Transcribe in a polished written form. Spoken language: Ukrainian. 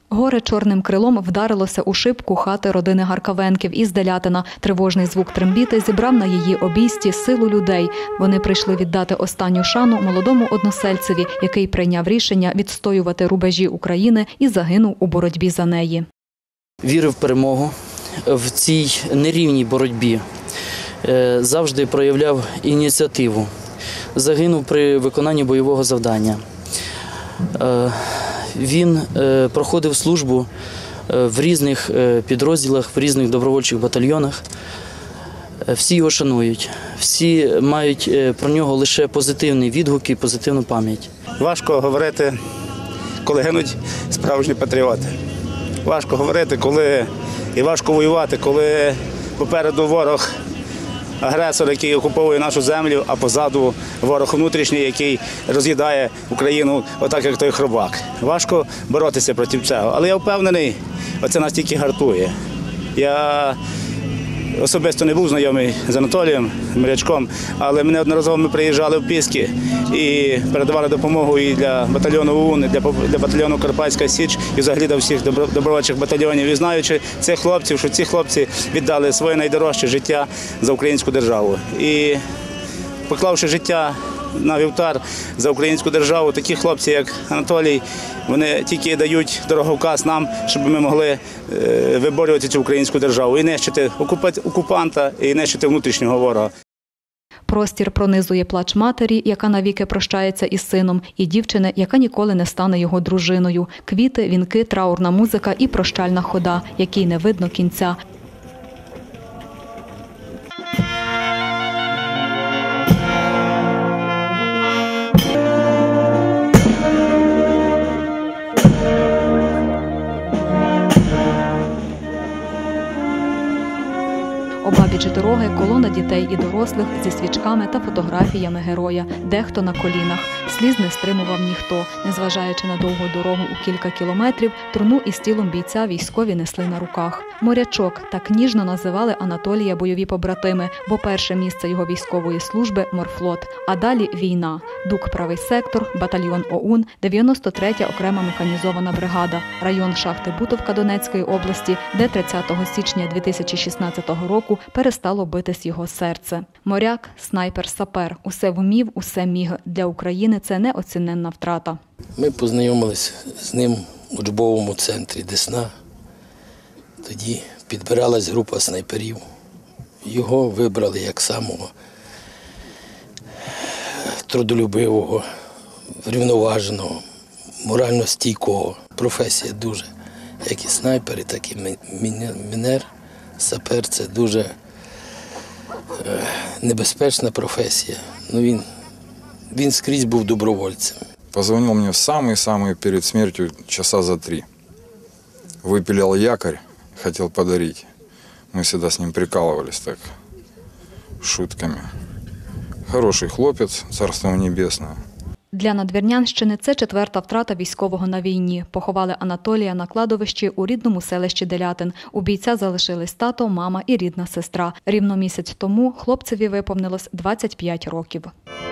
Горе чорним крилом вдарилося у шибку хати родини Гаркавенків із Делятина. Тривожний звук трембіти зібрав на її обійсті силу людей. Вони прийшли віддати останню шану молодому односельцеві, який прийняв рішення відстоювати рубежі України і загинув у боротьбі за неї. Вірив в перемогу в цій нерівній боротьбі. Завжди проявляв ініціативу. Загинув при виконанні бойового завдання. Він проходив службу в різних підрозділах, в різних добровольчих батальйонах. Всі його шанують, всі мають про нього лише позитивні відгуки, позитивну пам'ять. Важко говорити, коли гинуть справжні патріоти. Важко говорити, і важко воювати, коли попереду ворог, агресор, який окуповує нашу землю, а позаду ворог внутрішній, який роз'їдає Україну отак, як той хробак. Важко боротися проти цього, але я впевнений, оце нас тільки гартує. Я особисто не був знайомий з Анатолієм, морячком, але ми неодноразово приїжджали в Піски і передавали допомогу і для батальйону ОУН, і для батальйону Карпатська Січ, і взагалі до всіх добровольчих батальйонів. І знаючи цих хлопців, що ці хлопці віддали своє найдорожче життя за українську державу. І поклавши життя на вівтар за українську державу, такі хлопці, як Анатолій, вони тільки дають дороговказ нам, щоб ми могли виборювати цю українську державу і нищити окупанта, і нищити внутрішнього ворога. Простір пронизує плач матері, яка навіки прощається із сином, і дівчини, яка ніколи не стане його дружиною. Квіти, вінки, траурна музика і прощальна хода, якій не видно кінця. Обабіч дороги колона дітей і дорослих зі свічками та фотографіями героя, дехто на колінах. Сліз не стримував ніхто. Незважаючи на довгу дорогу у кілька кілометрів, труну із тілом бійця військові несли на руках. Морячок – так ніжно називали Анатолія бойові побратими, бо перше місце його військової служби – морфлот, а далі – війна. ДУК «Правий сектор», батальйон ОУН, 93-я окрема механізована бригада, район шахти Бутовка Донецької області, де 30 січня 2016 року перестало битись його серце. Моряк, снайпер, сапер. Усе вмів, усе міг. Для України це неоціненна втрата. Ми познайомилися з ним у учбовому центрі Десна. Тоді підбиралась група снайперів. Його вибрали як самого трудолюбивого, врівноваженого, морально стійкого. Професія дуже, як і снайпери, так і мінер. Сапер – це дуже небезпечна професія. Він скрізь був добровольцем. Позвонил мне самый перед смертью часа за 3. Выпилял якорь, хотел подарить. Мы всегда с ним прикалывались так, шутками. Хороший хлопець, царство небесне. Для Надвірнянщини це 4-та втрата військового на війні. Поховали Анатолія на кладовищі у рідному селищі Делятин. У бійця залишились тато, мама і рідна сестра. Рівно місяць тому хлопцеві виповнилось 25 років.